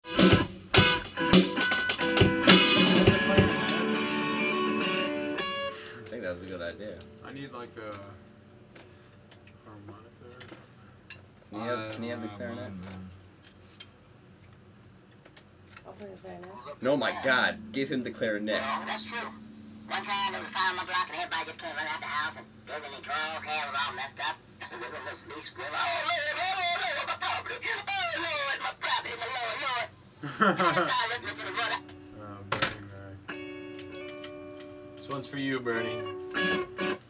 I think that's a good idea. I need like a harmonica. Can you have the clarinet? I'll play the clarinet. No, my God. Give him the clarinet. Yeah, that's true. One time there was a fire on my block and everybody just came running out the house and there was any drawers, hair was all messed up. And then the police screamed, oh Lord, my property. Oh Lord, my property, my Lord, Lord. I started listening to the brother. Bernie Mac. This one's for you, Bernie.